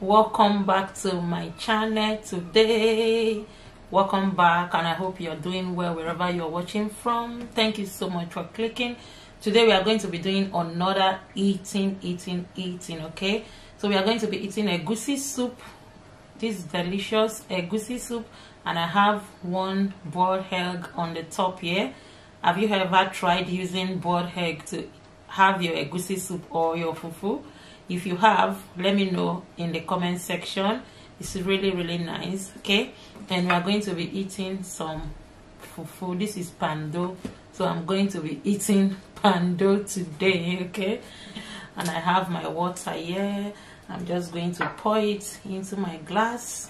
Welcome back to my channel today. Welcome back, and I hope you're doing well wherever you're watching from. Thank you so much for clicking. Today we are going to be doing another eating, okay? So we are going to be eating egusi soup. This delicious egusi soup, and I have one boiled egg on the top here. Have you ever tried using boiled egg to have your egusi soup or your fufu? If you have, let me know in the comment section. It's really nice, okay? And we are going to be eating some fufu. This is pando, so I'm going to be eating pando today, okay? And I have my water here. I'm just going to pour it into my glass.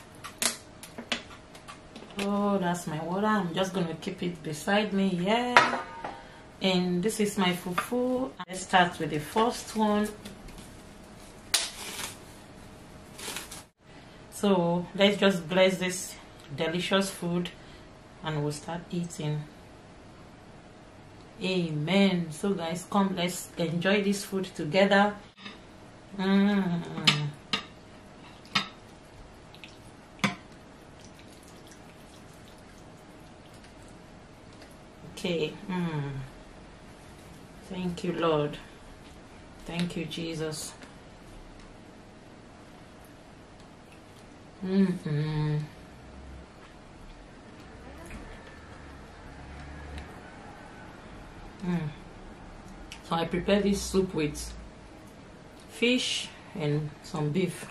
Oh, that's my water. I'm just going to keep it beside me here. And this is my fufu. Let's start with the first one. So let's just bless this delicious food and we'll start eating. Amen. So guys, come, let's enjoy this food together. Okay. Thank you, Lord. Thank you, Jesus. So I prepare this soup with fish and some beef.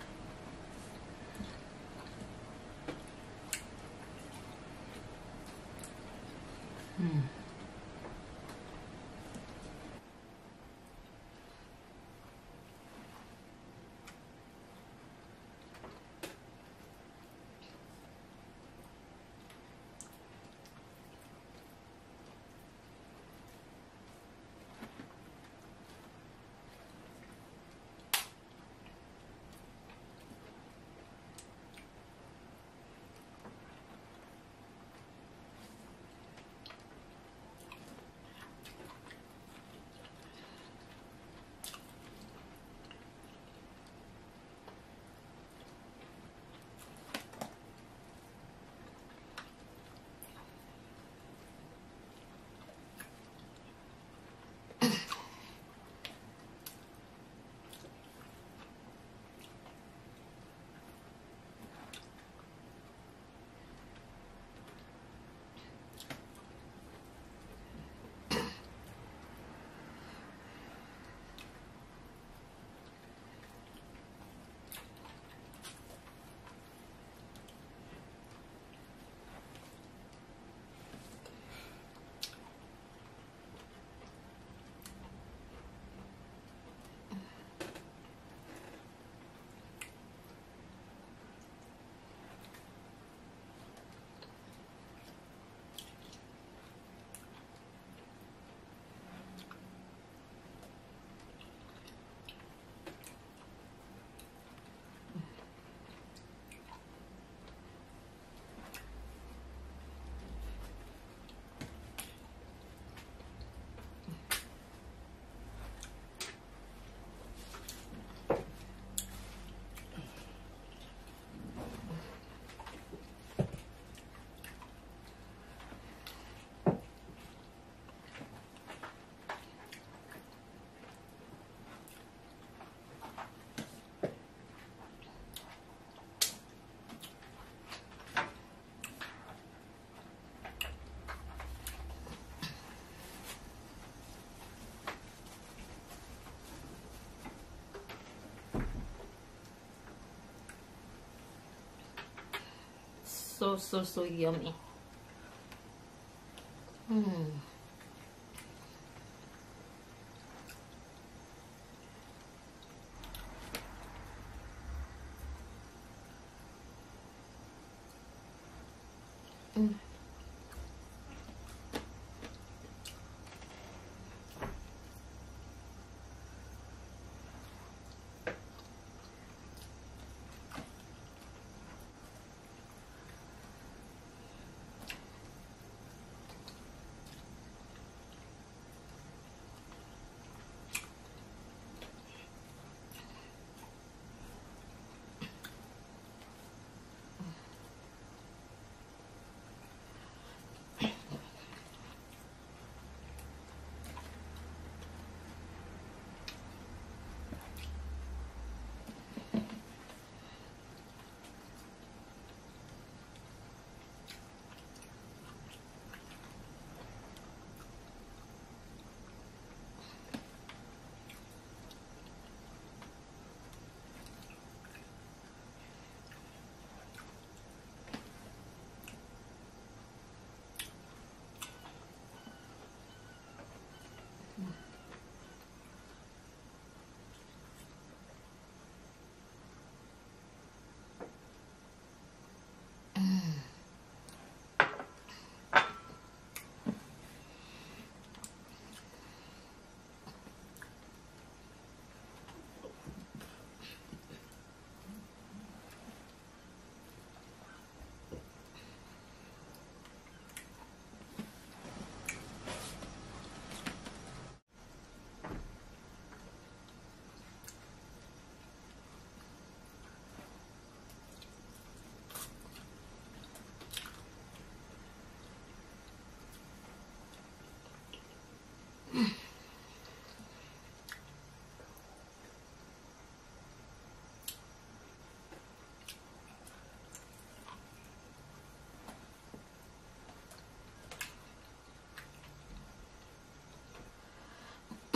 So yummy.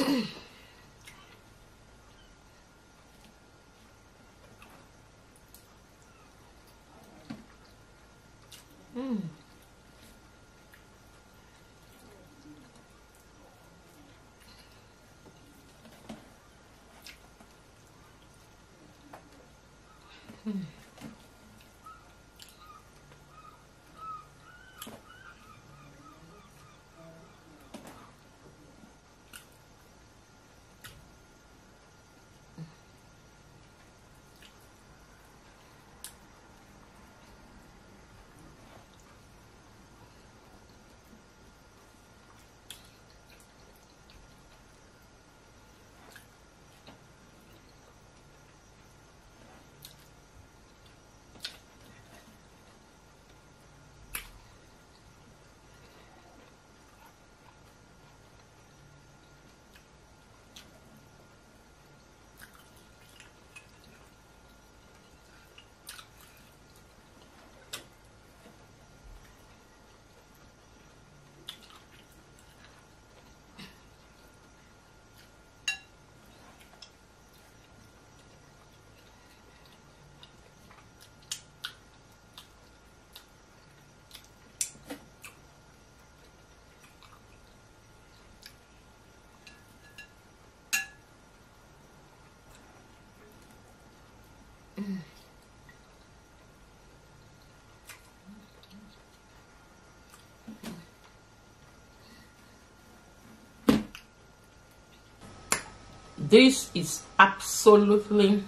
This is absolutely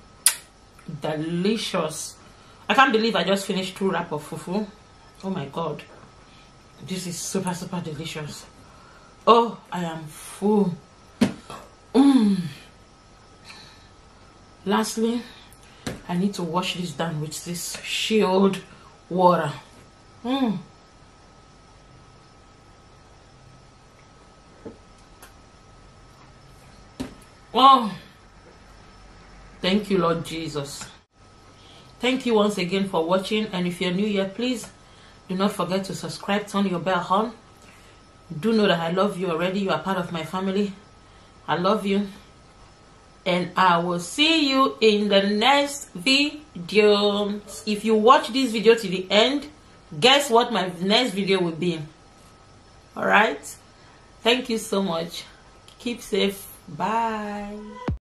delicious. I can't believe I just finished 2 wraps of fufu. Oh my god, this is super delicious. Oh, I am full. Lastly, I need to wash this down with this chilled water. Oh, thank you, Lord Jesus. Thank you once again for watching, and if you're new here, please do not forget to subscribe, turn your bell on. Do know that I love you already. You are part of my family. I love you, and I will see you in the next video. If you watch this video to the end, guess what my next video will be. All right, thank you so much. Keep safe. Bye.